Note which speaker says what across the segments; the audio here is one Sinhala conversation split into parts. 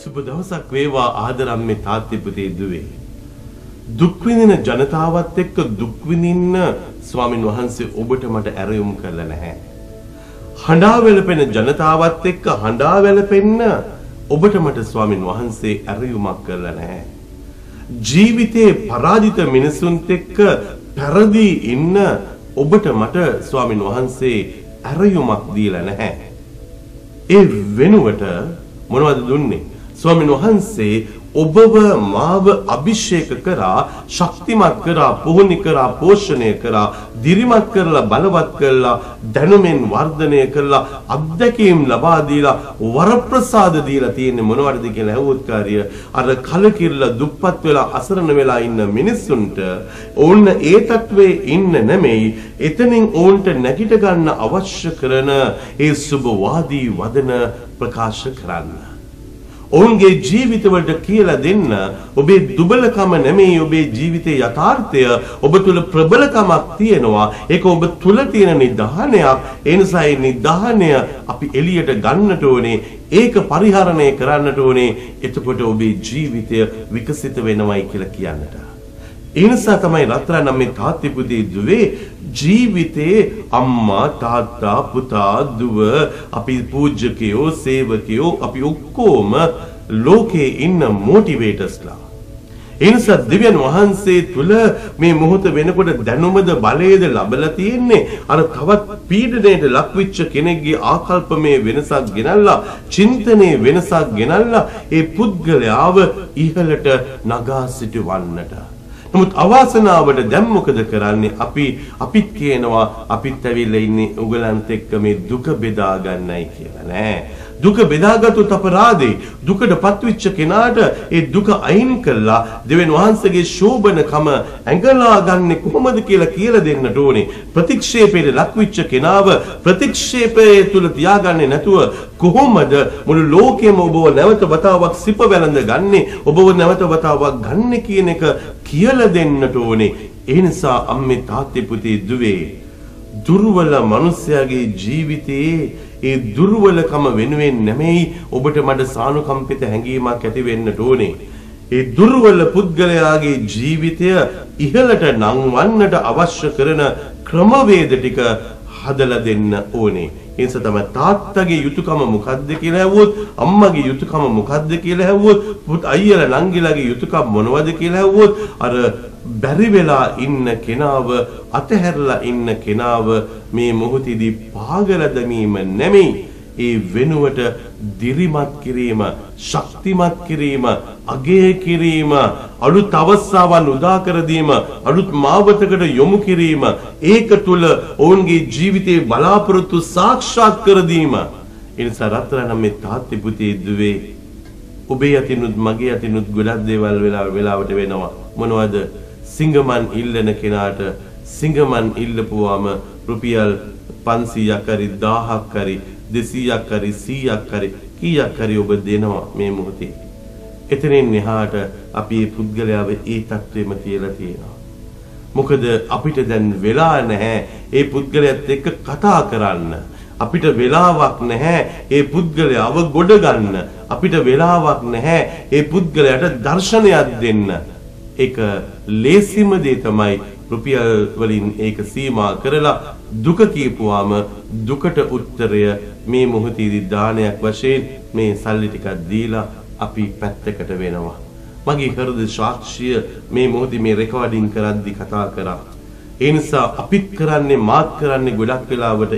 Speaker 1: සුබ දවසක් වේවා ආදරම්මේ තාත්ති පුතේ දුවේ. දුක් විඳින ජනතාවත් එක්ක දුක් විඳින්න ස්වාමින් වහන්සේ ඔබට මට ඇරයුම් කළා නැහැ. හඬා වැළපෙන ජනතාවත් එක්ක හඬා වැළපෙන්න ඔබට මට ස්වාමින් වහන්සේ ඇරයුමක් කළා නැහැ. ජීවිතේ පරාජිත මිනිසුන්ත් එක්ක පෙරදී ඉන්න ඔබට මට ස්වාමින් වහන්සේ ඇරයුමක් දීලා නැහැ. ඒ වෙනුවට මොනවද දුන්නේ? ස්වාමීන් වහන්සේ ඔබව මාව අභිෂේක කරා, ශක්තිමත් කරා, පුහුණු කරා, පෝෂණය කරා, දිරිමත් කරලා, බලවත් කරලා, දැනුමෙන් වර්ධනය කරලා, අත්දැකීම් ලබා දීලා, වරප්‍රසාද දීලා තියෙන්නේ මොනවටද කියලා ඇහුවොත් කාර්ය අර කලකිරලා දුප්පත් වෙලා අසරණ වෙලා ඉන්න මිනිස්සුන්ට ඕන්න ඒ තත්වයේ ඉන්න නෙමෙයි, එතනින් ඕන්ට නැගිට ගන්න අවශ්‍ය කරන ඒ සුබවාදී වදන ප්‍රකාශ කරන්න. ඔවුන්ගේ ජීවිතවලට කියලා දෙන්න ඔබේ දුබලකම නෙමෙයි ඔබේ ජීවිතයේ යථාර්ථය. ඔබ තුල ප්‍රබලකමක් තියෙනවා. ඒක ඔබ තුල තියෙන නිධානයක්. ඒ නිසා ඒ නිධානය අපි එළියට ගන්නට ඕනේ. ඒක පරිහරණය කරන්නට ඕනේ. එතකොට ඔබේ ජීවිතය විකසිත වෙනවයි කියලා කියන්නට. ඒ නිසා තමයි රත්තරන් මේ තාත්ති පුතේ දුවේ ජීවිතේ අම්මා තාත්තා පුතා දුව අපි පූජ්‍යකයෝ සේවකයෝ අපි ඔක්කොම ලෝකේ ඉන්න මොටිවේටර්ස්ලා. ඒ නිසා දෙවියන් වහන්සේ තුල මේ මොහොත වෙනකොට දැනුමද බලයේද ලැබලා තියෙන්නේ අර තවත් පීඩනයට ලක්විච්ච කෙනෙක්ගේ ආකල්පමේ වෙනසක් ගෙනල්ලා, චින්තනයේ වෙනසක් ගෙනල්ලා ඒ පුද්ගලයාව ඉහළට නගා සිටවන්නට. නමුත් අවාසනාවට දැන් මොකද කරන්නේ? අපිත් කියනවා අපිත් ඇවිල්ලා ඉන්නේ උගලන්ත් එක්ක මේ දුක බෙදා ගන්නයි කියලා නෑ. දුක බෙදාගත්තොත් අපරාධේ. දුකට පත්විච්ච කෙනාට ඒ දුක අයින් කළා දෙවියන් වහන්සේගේ ශෝභනකම ඇඟලා ගන්න කොහොමද කියලා දෙන්නට ඕනේ. ප්‍රතික්ෂේපයට ලක්විච්ච කෙනාව ප්‍රතික්ෂේපයේ තුල තියාගන්නේ නැතුව කොහොමද මුළු ලෝකෙම ඔබව නැවත වතාවක් සිප වැළඳ ගන්නේ, ඔබව නැවත වතාවක් ගන්න කියන එක කියලා දෙන්නට ඕනේ. ඒ නිසා අම්මේ තාත්තේ පුතේ දුවේ දුර්වල මිනිසයාගේ ජීවිතයේ ඒ දුර්වලකම වෙනුවෙන් නෙමෙයි ඔබට මට සානුකම්පිත හැඟීමක් ඇති වෙන්නට ඕනේ. ඒ දුර්වල පුද්ගලයාගේ ජීවිතය ඉහළට නංවන්නට අවශ්‍ය කරන ක්‍රමවේද ටික හදලා දෙන්න ඕනේ. ඒ නිසා තමයි තාත්තගේ යුතුයකම මොකද්ද කියලා ඇහුවොත්, අම්මගේ යුතුයකම මොකද්ද කියලා ඇහුවොත්, පුත් අයියලා නංගිලාගේ යුතුයකම මොනවද කියලා ඇහුවොත් අර බැරි වෙලා ඉන්න කෙනාව, අතහැරලා ඉන්න කෙනාව මේ මොහොතේදී පාගල දැමීම නෙමෙයි, ඒ වෙනුවට දිරිමත් කිරීම, ශක්තිමත් කිරීම, අගය කිරීම, අලුත් අවස්ථාවන් උදා කර දීම, අලුත් මාවතකට යොමු කිරීම, ඒක තුල ඔවුන්ගේ ජීවිතයේ බලාපොරොත්තු සාක්ෂාත් කර දීම. ඒ නිසා රත්තරන් මේ තාත්ති පුතේ දුවේ ඔබේ අතිනුත් මගේ අතිනුත් ගොඩක් දේවල් වෙලාවට වෙනවා. මොනවද? සිංගමන් ඉල්ලන කෙනාට සිංගමන් ඉල්ලපුවාම රුපියල් 500ක් හරි 1000ක් හරි 200ක් හරි 100ක් හරි කීයක් හරි ඔබ දෙනවා මේ මොහොතේ. එතනින් එහාට අපි මේ පුද්ගලයාව ඒ තත්ත්වෙම තියලා තියෙනවා. මොකද අපිට දැන් වෙලා නැහැ ඒ පුද්ගලයාත් එක්ක කතා කරන්න. අපිට වෙලාවක් නැහැ ඒ පුද්ගලයාව ගොඩ ගන්න. අපිට වෙලාවක් නැහැ ඒ පුද්ගලයාට දර්ශනයක් දෙන්න. ඒක ලේසිම දේ තමයි රුපියල් වලින් ඒක සීමා කරලා දුක කියපුවාම දුකට උත්තරය මේ මොහොතේදී දානයක් වශයෙන් මේ සල්ලි ටිකක් දීලා අපි පැත්තකට වෙනවා. මගේ හෘද සාක්ෂිය මේ මොහොතේ මේ රෙකෝඩින් කරද්දී කතා කරා. ඒ නිසා අපිත් කරන්නේ මාත් කරන්නේ ගොඩක් වෙලාවට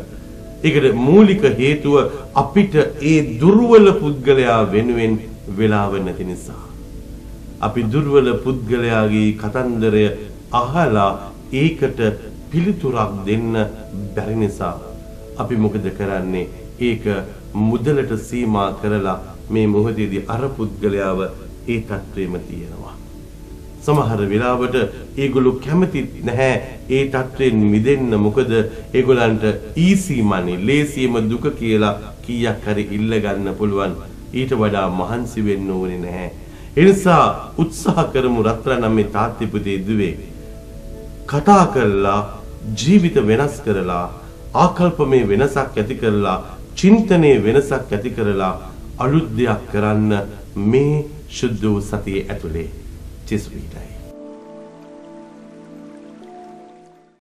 Speaker 1: ඒකට මූලික හේතුව අපිට ඒ දුර්වල පුද්ගලයා වෙනුවෙන් වෙලාව නැති නිසා. අපි දුර්වල පුද්ගලයාගේ කතන්දරය අහලා ඒකට පිළිතුරක් දෙන්න බැරි නිසා අපි මොකද කරන්නේ? ඒක මුදලට සීමා කරලා මේ මොහොතේදී අර පුද්ගලයාව ඒ තත්ත්වෙම තියෙනවා. සමහර වෙලාවට ඒගොල්ලෝ කැමති නැහැ ඒ තත්ත්වෙන් මිදෙන්න. මොකද ඒගොල්ලන්ට ඊසි මනි, ලේසියම දුක කියලා කීයක් හරි ඉල්ල ගන්න පුළුවන්. ඊට වඩා මහන්සි වෙන්න ඕනේ නැහැ. ඒ නිසා උත්සාහ කරමු රත්තරන් මේ තාත්ති පුතේ දුවේ කතා කරලා ජීවිත වෙනස් කරලා ආකල්පමේ වෙනසක් ඇති කරලා චින්තනයේ වෙනසක් ඇති කරලා අලුත් දෙයක් කරන්න මේ ශුද්ධ වූ සතියේ ඇතුලේ චිසුවිටයි.